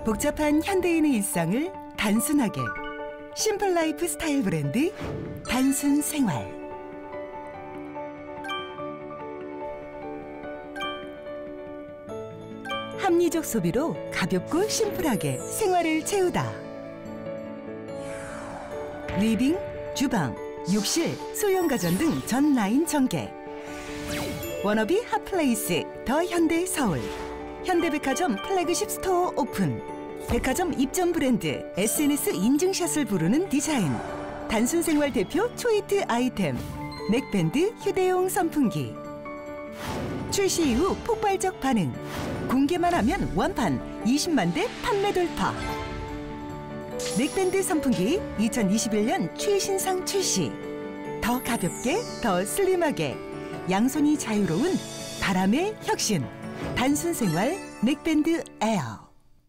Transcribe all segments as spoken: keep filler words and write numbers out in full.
복잡한 현대인의 일상을 단순하게 심플 라이프 스타일 브랜드 단순 생활. 합리적 소비로 가볍고 심플하게 생활을 채우다. 리빙, 주방, 욕실, 소형가전 등 전 라인 전개. 워너비 핫플레이스 더 현대 서울. 현대백화점 플래그십 스토어 오픈. 백화점 입점 브랜드 에스엔에스 인증샷을 부르는 디자인. 단순 생활 대표 초이트 아이템. 넥밴드 휴대용 선풍기. 출시 이후 폭발적 반응. 공개만 하면 완판 이십만 대 판매 돌파. 넥밴드 선풍기 이천이십일 년 최신상 출시. 더 가볍게, 더 슬림하게, 양손이 자유로운 바람의 혁신. 단순 생활 넥밴드 에어.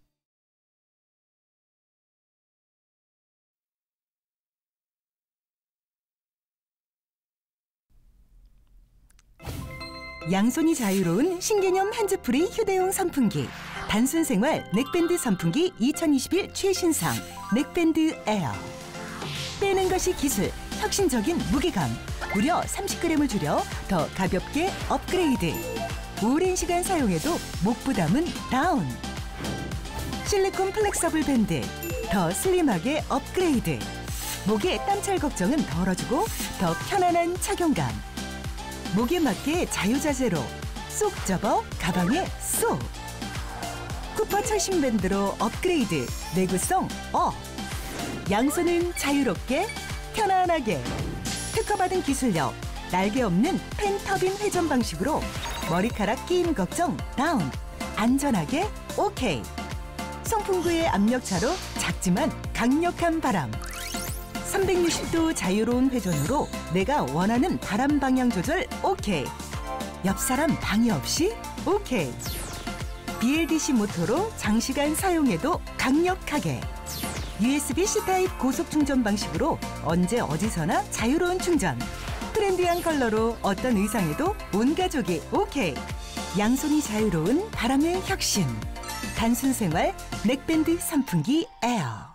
양손이 자유로운 신개념 핸즈프리 휴대용 선풍기. 단순 생활 넥밴드 선풍기 이천이십일 최신상 넥밴드 에어. 빼는 것이 기술, 혁신적인 무게감. 무려 삼십 그램을 줄여 더 가볍게 업그레이드. 오랜 시간 사용해도 목 부담은 다운. 실리콘 플렉서블 밴드. 더 슬림하게 업그레이드. 목의 땀찰 걱정은 덜어주고 더 편안한 착용감. 목에 맞게 자유자재로 쏙 접어 가방에 쏙. 쿠퍼 철심 밴드로 업그레이드. 내구성 업. 양손은 자유롭게 편안하게. 특허받은 기술력. 날개 없는 펜 터빈 회전 방식으로 머리카락 끼임 걱정 다운. 안전하게 오케이. 송풍구의 압력차로 작지만 강력한 바람. 삼백육십 도 자유로운 회전으로 내가 원하는 바람 방향 조절 오케이. 옆 사람 방해 없이 오케이. 비엘디씨 모터로 장시간 사용해도 강력하게. 유에스비 씨 타입 고속 충전 방식으로 언제 어디서나 자유로운 충전. 트렌디한 컬러로 어떤 의상에도 온 가족이 오케이. 양손이 자유로운 바람의 혁신. 단순 생활 넥밴드 선풍기 에어.